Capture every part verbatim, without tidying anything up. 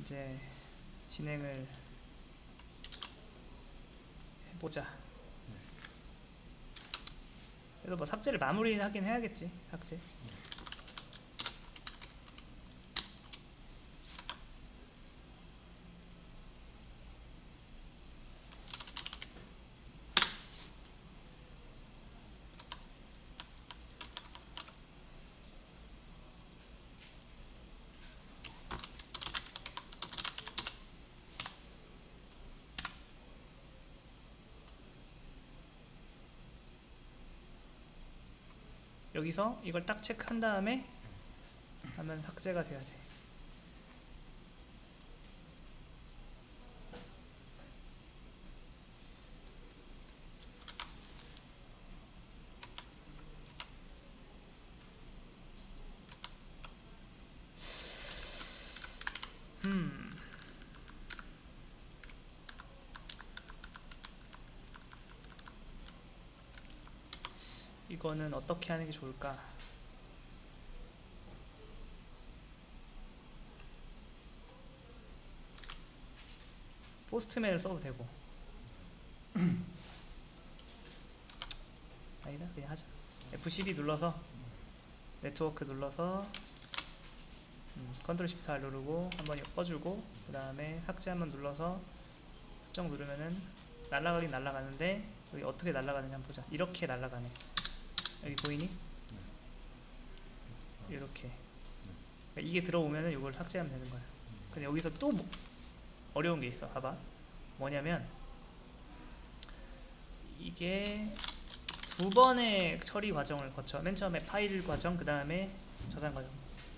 이제 진행을 해보자. 그래서 뭐 삭제를 마무리는 하긴 해야겠지. 삭제. 여기서 이걸 딱 체크한 다음에 하면 삭제가 돼야 돼. 음. 이거는 어떻게 하는 게 좋을까? 포스트맨을 써도 되고. 아니다, 그냥 하자. 에프 십이 눌러서 네트워크 눌러서 음, 컨트롤 시프트 알 누르고 한번 꺼주고 그 다음에 삭제 한번 눌러서 수정 누르면은 날아가긴 날아가는데 여기 어떻게 날아가는지 한번 보자. 이렇게 날아가네. 여기 보이니? 이렇게. 그러니까 이게 들어오면은 이걸 삭제하면 되는 거야. 근데 여기서 또 뭐 어려운 게 있어. 봐봐. 뭐냐면 이게 두 번의 처리 과정을 거쳐. 맨 처음에 파일 과정, 그 다음에 저장 과정.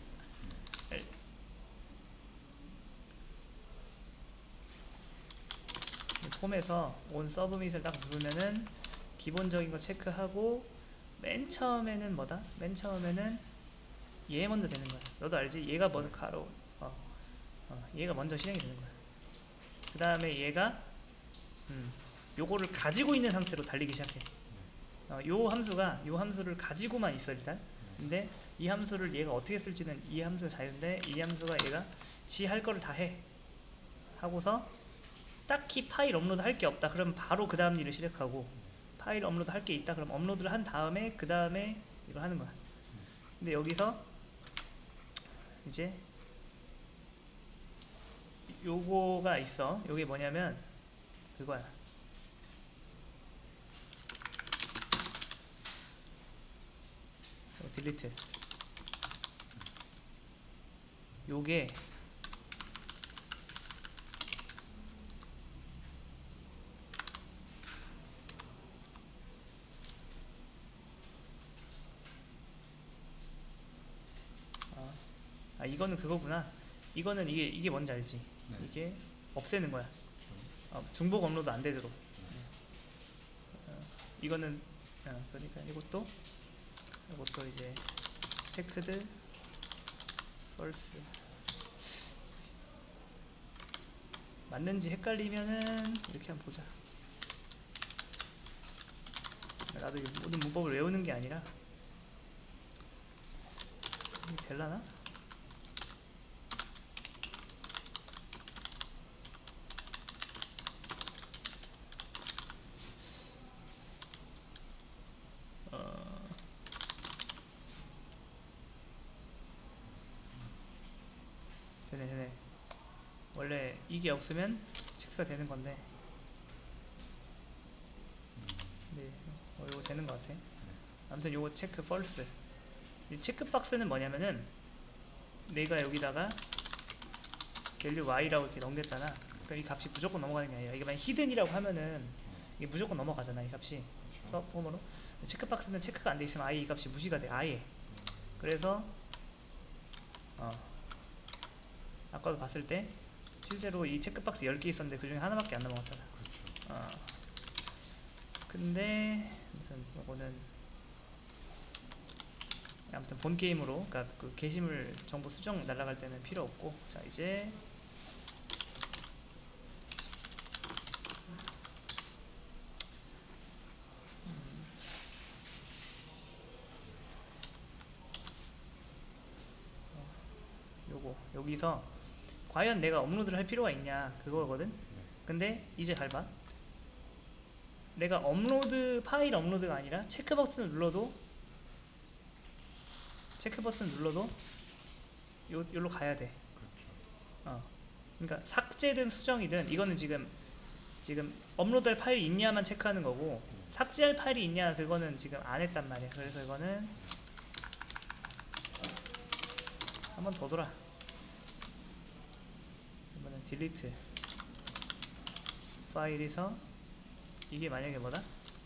폼에서 온 서브밋을 딱 누르면은 기본적인 거 체크하고 맨 처음에는 뭐다? 맨 처음에는 얘 먼저 되는 거야. 너도 알지? 얘가 먼저 가로 어, 어, 얘가 먼저 실행이 되는 거야. 그 다음에 얘가 음, 요거를 가지고 있는 상태로 달리기 시작해. 어, 요 함수가 요 함수를 가지고만 있어 일단. 근데 이 함수를 얘가 어떻게 쓸지는 이 함수가 자유인데 이 함수가 얘가 지 할 거를 다 해. 하고서 딱히 파일 업로드 할 게 없다. 그러면 바로 그 다음 일을 시작하고 파일 업로드 할 게 있다. 그럼 업로드를 한 다음에 그 다음에 이걸 하는 거야. 근데 여기서 이제 요거가 있어. 요게 뭐냐면 그거야. 딜리트. 요게 아, 아 이거는 그거구나. 이거는 이게 이게 뭔지 알지? 네. 이게 없애는 거야. 어, 중복 업로드 안 되도록. 어, 이거는 어, 그러니까 이것도 이것도 이제 체크드 false 맞는지 헷갈리면은 이렇게 한번 보자. 나도 모든 문법을 외우는 게 아니라 이게 될라나? 어... 되네 되네. 원래 이게 없으면 체크가 되는 건데 네, 어, 이거 되는 것 같아. 아무튼 요거 체크 false. 이 체크박스는 뭐냐면은 내가 여기다가 value y라고 이렇게 넘겼잖아. 그럼 이 값이 무조건 넘어가는 게 아니라 이게 만약 히든이라고 하면은 이게 무조건 넘어가잖아. 이 값이 서브폼으로. 체크박스는 체크가 안 돼 있으면 아예 이 값이 무시가 돼. 아예. 그래서 어 아까도 봤을 때 실제로 이 체크박스 열 개 있었는데 그 중에 하나밖에 안 넘어갔잖아. 어. 근데 무슨 요거는 아무튼 본 게임으로 그러니까 그 게시물 정보 수정 날아갈 때는 필요 없고. 자 이제 음. 어, 요거 여기서 과연 내가 업로드를 할 필요가 있냐 그거거든. 네. 근데 이제 잘 봐. 내가 업로드 파일 업로드가 아니라 체크 버튼을 눌러도 체크 버튼 눌러도 요 요로 가야 돼. 그렇죠. 어. 그러니까 삭제든 수정이든 이거는 지금 지금 업로드할 파일이 있냐만 체크하는 거고 삭제할 파일이 있냐 그거는 지금 안 했단 말이야. 그래서 이거는 한 번 더 돌아. 이번엔 딜리트 파일에서 이게 만약에 뭐다?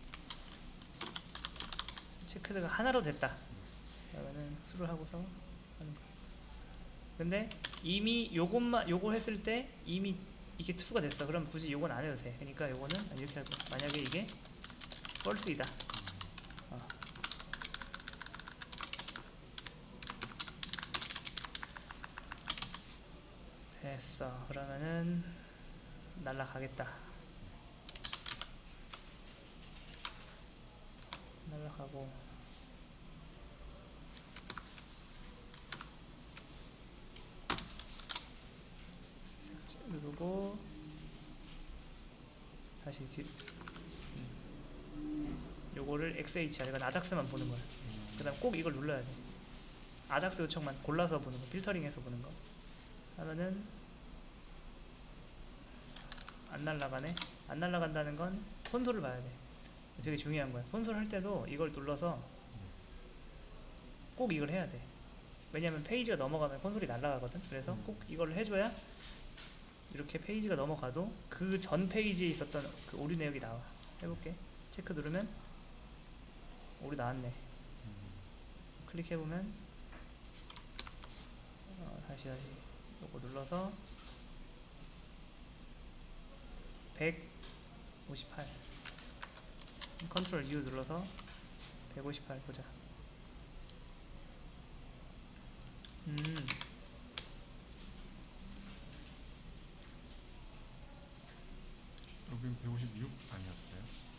체크가 하나로 됐다. 그러면은 투를 하고서 하는 거야. 근데 이미 요것만 요걸 했을 때 이미 이게 true가 됐어. 그럼 굳이 요건 안 해도 돼. 그러니까 요거는 이렇게 할 거야. 만약에 이게 false이다. 어. 됐어. 그러면은 날라가겠다. 날라가고 삭제 누르고 다시 뒤 요거를 엑스에이치알 이건 아작스만 보는 거야. 음. 그 다음 꼭 이걸 눌러야 돼. 아작스 요청만 골라서 보는 거, 필터링해서 보는 거 하면은 안 날라가네. 안 날라간다는 건 콘솔을 봐야 돼. 되게 중요한 거야. 콘솔 할 때도 이걸 눌러서 꼭 이걸 해야 돼. 왜냐면 페이지가 넘어가면 콘솔이 날아가거든. 그래서 꼭 이걸 해줘야 이렇게 페이지가 넘어가도 그 전 페이지에 있었던 그 오류 내역이 나와. 해볼게. 체크 누르면 오류 나왔네. 클릭해보면 어, 다시 다시 요거 눌러서 백오십팔 컨트롤 U 눌러서 백오십팔 보자. 음 여긴 백오십육 아니었어요?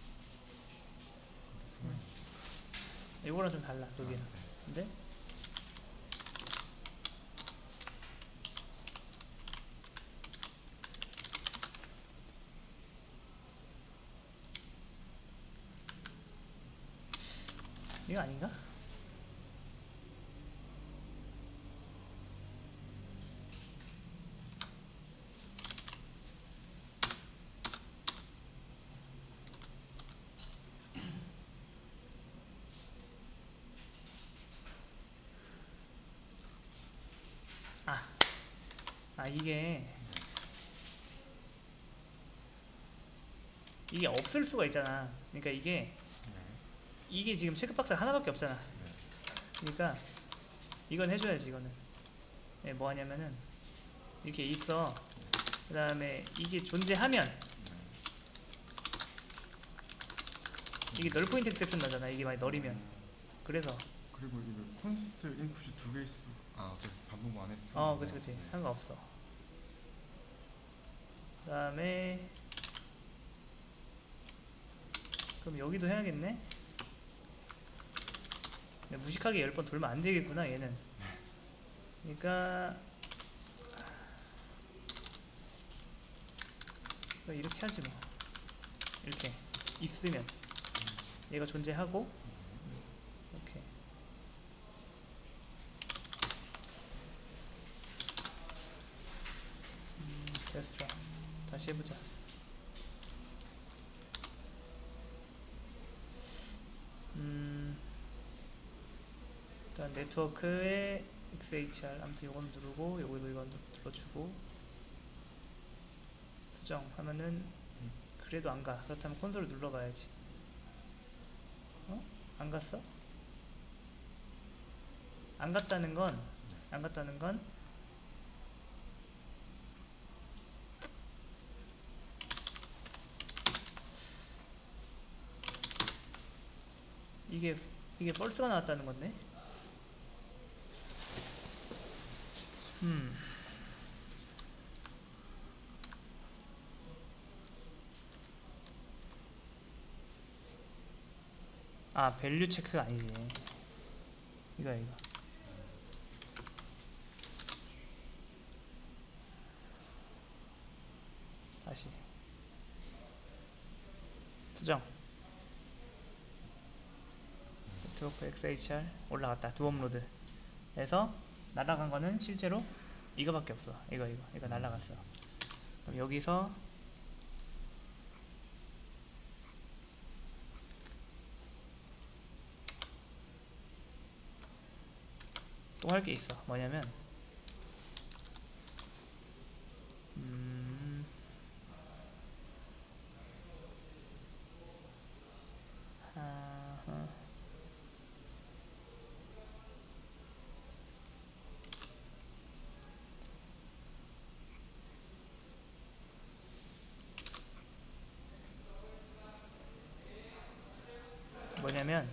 음. 이거랑 좀 달라 여기는. 아, 네. 근데 이거 아닌가? 아, 아 이게 이게 없을 수가 있잖아. 그러니까 이게 네. 이게 지금 체크박스가 하나밖에 없잖아. 네. 그러니까 이건 해줘야지. 이거는 네, 뭐 하냐면은 이렇게 있어. 그 다음에 이게 존재하면 네. 이게 널 포인트 엑셉션 나잖아. 이게 많이 널이면. 그래서 그리고 이거 콘스트 인풋이 두 개 있어. 아, 그 반복 안 했어. 어 그치 그치 네. 상관없어. 그 다음에 그럼 여기도 해야겠네. 무식하게 열 번 돌면 안 되겠구나 얘는. 그러니까 이렇게 하지 뭐. 이렇게 있으면 얘가 존재하고 이렇게 음, 됐어. 다시 해보자. 음, 일단 네트워크에 엑스에이치알 아무튼 요건 누르고 요거도 이건 눌러주고 수정 하면은 그래도 안 가. 그렇다면 콘솔을 눌러봐야지. 어? 안 갔어? 안 갔다는 건, 안 갔다는 건 이게 이게 false가 나왔다는 건데. 음. 아, 밸류 체크가 아니지. 이거야 이거. 다시 수정. 네트워크 엑스에이치알 올라갔다. 두 업로드 해서 날아간 거는 실제로 이거밖에 없어. 이거 이거 이거 날아갔어. 그럼 여기서 또 할 게 있어. 뭐냐면 음 아하. 뭐냐면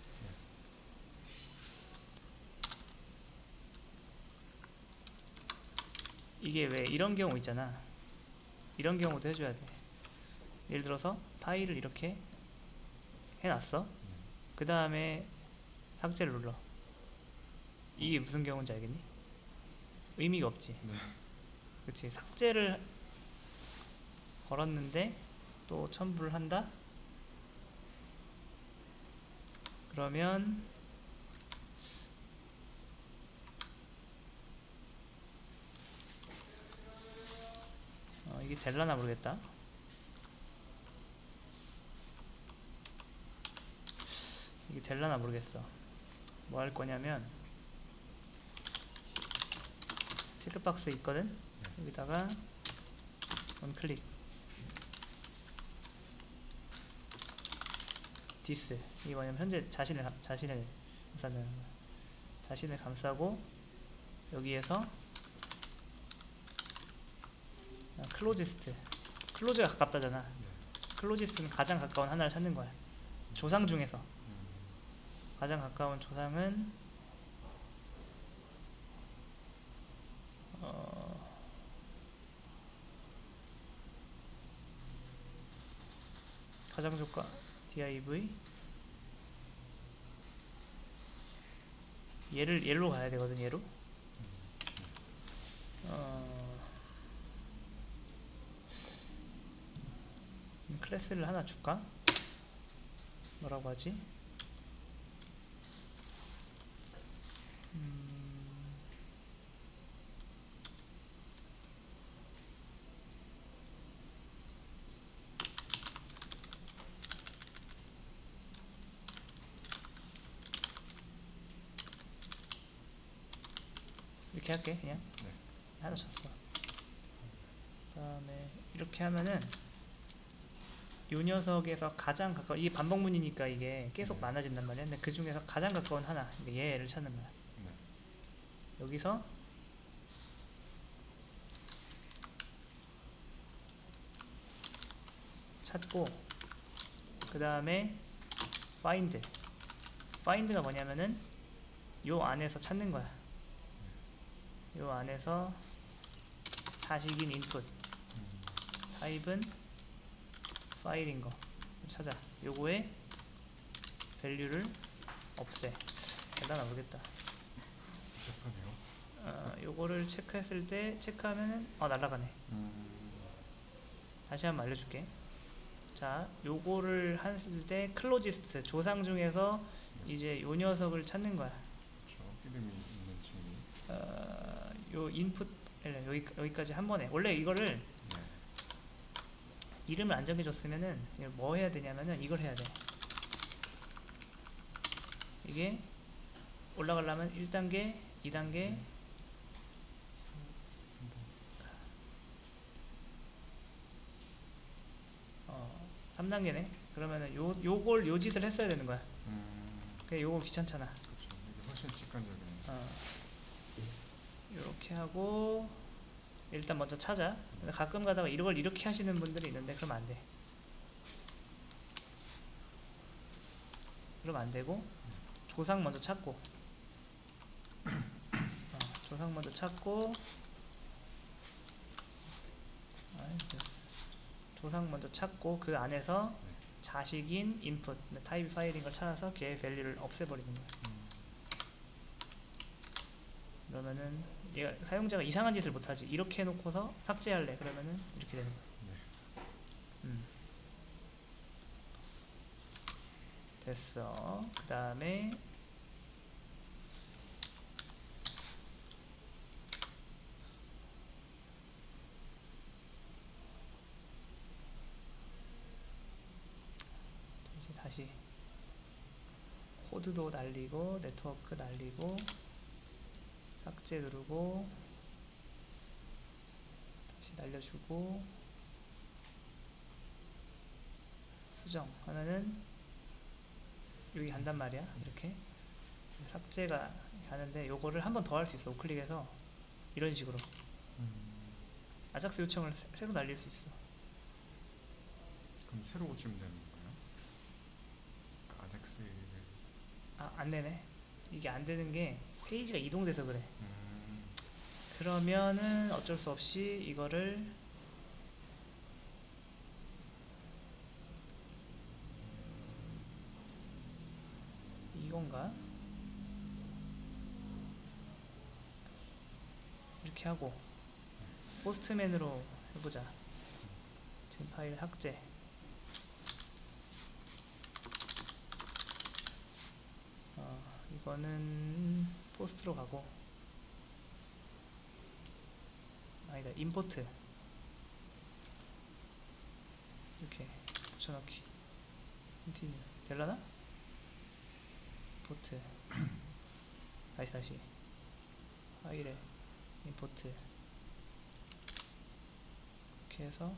이게 왜 이런 경우 있잖아. 이런 경우도 해줘야 돼. 예를 들어서 파일을 이렇게 해놨어. 그 다음에 삭제를 눌러. 이게 무슨 경우인지 알겠니? 의미가 없지. 네. 그치. 삭제를 걸었는데 또 첨부를 한다? 그러면 어, 이게 될라나 모르겠다. 이게 될라나 모르겠어. 뭐 할 거냐면 체크박스 있거든? 네. 여기다가 원클릭 디스. 이게 뭐냐면 현재 자신을 감- 자신을 감싸는 거야. 자신을 감싸고 여기에서 클로지스트. 클로즈가 가깝다잖아. 네. 클로지스트는 가장 가까운 하나를 찾는 거야. 조상 중에서 음. 가장 가까운 조상은 어 가장 조건 div 얘를 얘로 가야 되거든. 얘로 어 음, 클래스를 하나 줄까? 뭐라고 하지? 음 이렇게 할게. 그냥 네. 하나 줬어. 그 다음에 이렇게 하면은 요 녀석에서 가장 가까운, 이게 반복문이니까 이게 계속 네. 많아진단 말이야. 근데 그 중에서 가장 가까운 하나, 그러니까 얘를 찾는 거야. 네. 여기서 찾고, 그 다음에 find. find가 뭐냐면은 요 안에서 찾는 거야. 요 안에서 자식인 input, 음. 타입은 파일인 거 찾아. 요거에 밸류를 없애. 대단하 모르겠다. 복잡하네요. 어, 요거를 체크했을 때 체크하면은 어 날라가네. 음. 다시 한번 알려줄게. 자, 요거를 했을 때 클로지스트 조상 중에서 이제 요 녀석을 찾는 거야. 그렇죠. 이름이 있는 친구. 어, 요 인풋 여기 여기까지 한 번에. 원래 이거를 네. 이름을 안 정해줬으면은 뭐 해야 되냐면은 이걸 해야 돼. 이게 올라가려면 일 단계, 이 단계, 어, 삼 단계네. 그러면은 요 요걸 요 짓을 했어야 되는 거야. 음. 그게 요거 귀찮잖아. 그렇죠. 이게 훨씬 직관적이네요. 어. 요렇게 하고 일단 먼저 찾아. 근데 가끔 가다가 이걸 이렇게 하시는 분들이 있는데 그러면 안 돼. 그러면 안 되고 조상 먼저 찾고 어, 조상 먼저 찾고 아이, 조상 먼저 찾고 그 안에서 네. 자식인 인풋 타입 파일인 걸 찾아서 걔의 밸류를 없애버리는 거야. 음. 그러면은 얘가 사용자가 이상한 짓을 못하지. 이렇게 해놓고서 삭제할래 그러면은 이렇게 되는 거야. 네. 음. 됐어. 그 다음에 이제 다시 코드도 날리고 네트워크 날리고 삭제 누르고 다시 날려주고 수정 하면은 여기 간단 말이야. 이렇게 삭제가 가는데 요거를 한 번 더 할 수 있어. 우클릭해서 이런 식으로 음. 아작스 요청을 새- 새로 날릴 수 있어. 그럼 새로 고치면 되는 거예요? 그 아젝스를. 아, 안 되네. 이게 안 되는 게 페이지가 이동돼서 그래. 음. 그러면은 어쩔 수 없이 이거를 이건가? 이렇게 하고 포스트맨으로 해보자. 지금 파일 삭제. 어, 이거는 포스트로 가고 아니다 임포트 이렇게 붙여넣기 컨티뉴 될라나? 임포트 다시 다시 파일에 임포트 이렇게 해서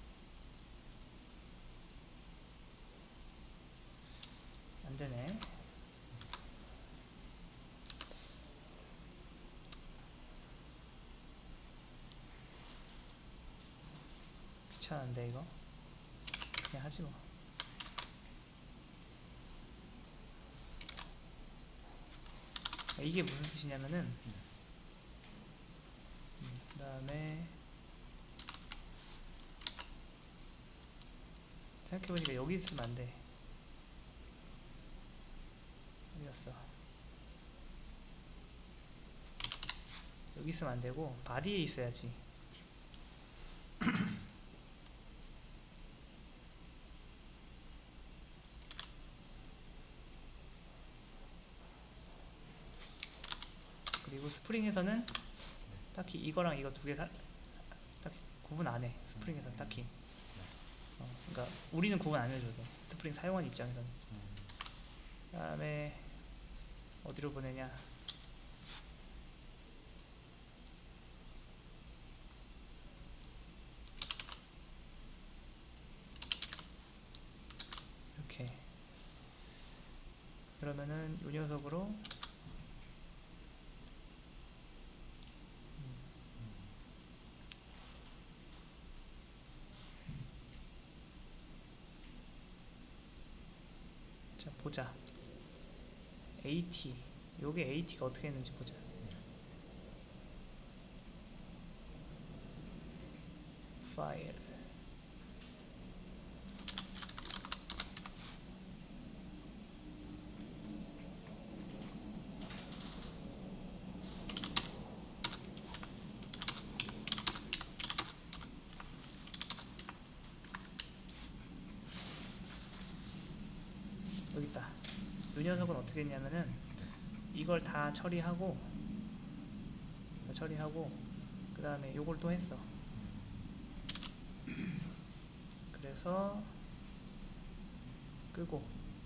안되네. 귀찮은데 이거 그냥 하지 뭐. 이게 무슨 뜻이냐면은 음, 그 다음에 생각해보니까 여기 있으면 안돼. 어디 갔어? 여기 있으면 안되고 바디에 있어야지. 그리고 스프링에서는 딱히 이거랑 이거 두 개 딱히 구분 안 해. 스프링에서는 딱히. 어, 그러니까 우리는 구분 안 해줘도 돼. 스프링 사용하는 입장에서는. 그 다음에 어디로 보내냐? 이렇게. 그러면은 이 녀석으로 자 보자. 에이티 요게 에이티가 어떻게 했는지 보자. 파일 여기 있다. 이 녀석은 어떻게 했냐면은 이걸 다 처리하고 다 처리하고 그 다음에 요걸 또 했어. 그래서 끄고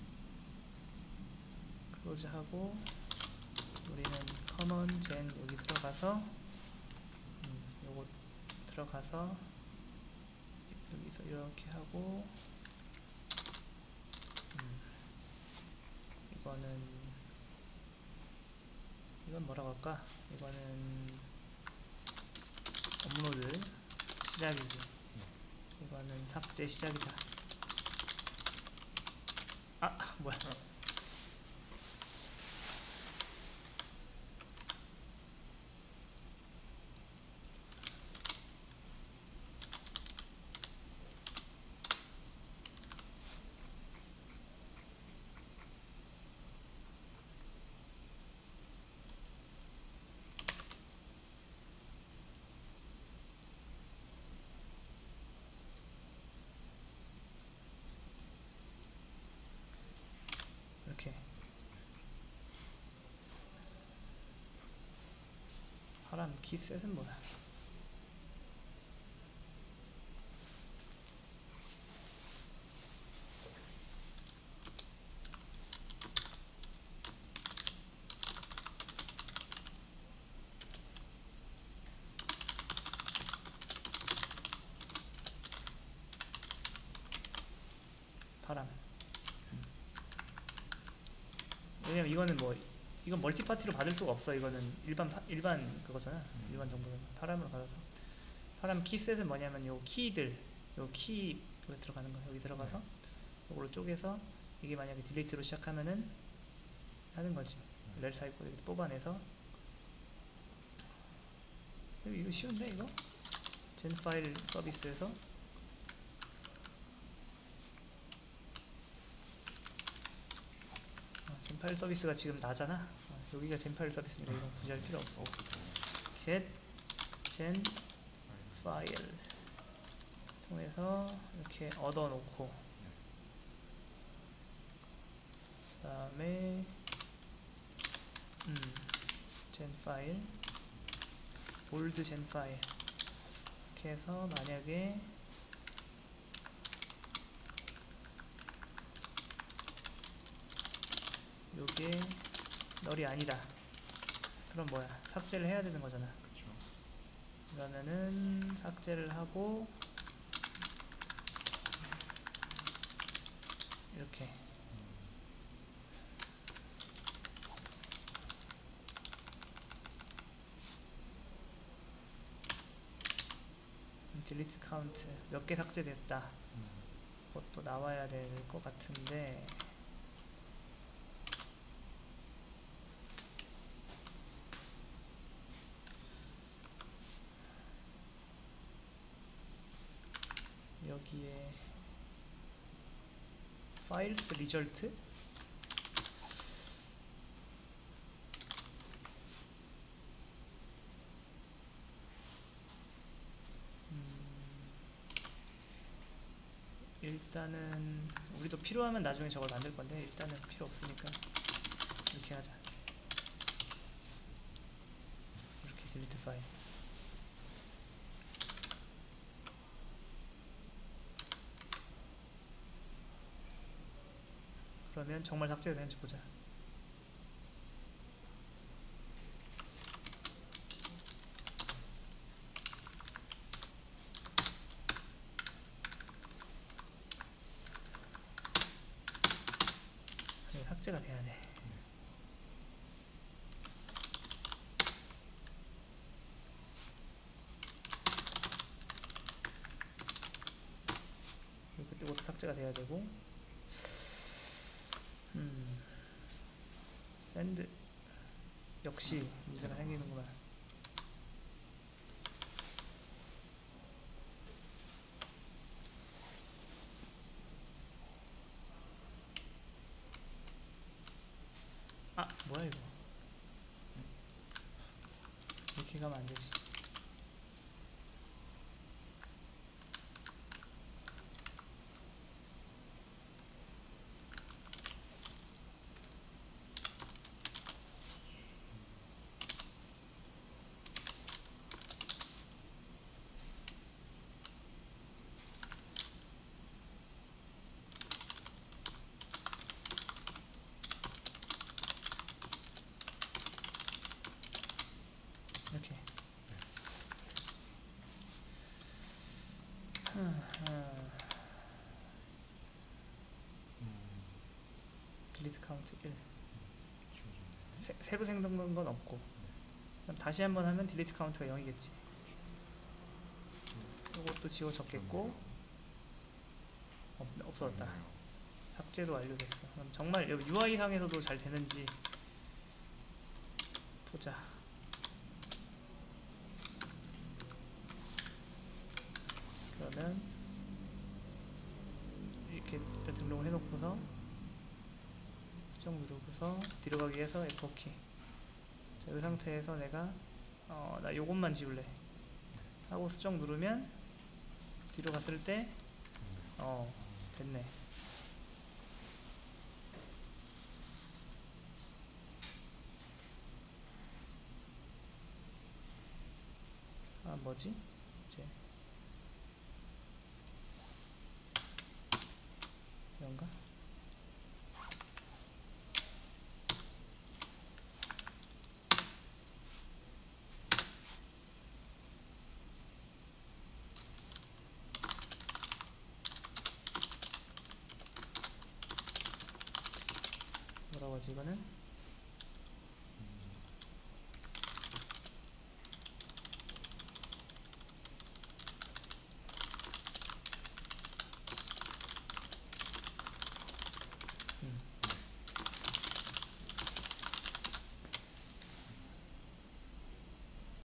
클로즈 하고 우리는 커먼 젠 여기 들어가서 음, 요거 들어가서 여기서 이렇게 하고 음, 이거는 이건 뭐라고 할까? 이거는 업로드 시작이지. 이거는 삭제 시작이다. 아 뭐야. 키셋은 뭐야? 바람. 왜냐면 이거는 뭐 이건 멀티파티로 받을 수가 없어. 이거는 일반 파, 일반 그거잖아. 일반 정보는 파람으로 받아서. 파람 키셋은 뭐냐면 요 키들, 요 키 여기 들어가는 거 여기 들어가서 요걸로 쪼개서 이게 만약에 딜리트로 시작하면은 하는 거지. 렐 타입 코드 뽑아내서 이거, 이거 쉬운데 이거? 젠 파일 서비스에서 어, 젠 파일 서비스가 지금 나잖아. 어, 여기가 젠 파일 서비스니까 이건 굳이 할 필요 없어. 젠 젠 파일 통해서 이렇게 얻어 놓고 그 다음에 음, 젠 파일 올드 젠 파일 이렇게 해서 만약에 요게 널이 아니다 그럼 뭐야 삭제를 해야 되는 거잖아. 그쵸. 그러면은 삭제를 하고 이렇게 딜리트 카운트 몇 개 삭제됐다 음. 그것도 나와야 될 것 같은데 여기에 파일스 리절트 일단은 우리도 필요하면 나중에 저걸 만들 건데 일단은 필요 없으니까 이렇게 하자. 이렇게 딜리트 파일. 그러면 정말 삭제가 되는지 보자. 네, 삭제가 돼야 돼. 그때부터 삭제가 돼야 되고, 음, 샌드 역시 문제가 생기는구만. 아 뭐야 이거 이렇게 가면 안 되지. 이렇게. 딜리트 카운트 일. 새, 새로 생성된 건 없고 그럼 다시 한번 하면 딜리트 카운트가 영이겠지. 이것도 지워졌겠고 없, 없어졌다. 삭제도 완료됐어. 그럼 정말 여기 유아이 상에서도 잘 되는지 보자. 그러면 이렇게 일단 등록을 해놓고서 수정 누르고서 뒤로 가기 위해서 에프 오 키. 자, 이 상태에서 내가 어, 나 요것만 지울래 하고 수정 누르면 뒤로 갔을 때 어 됐네. 아 뭐지? 이제 이런가? 뭐라고 하지 이거는?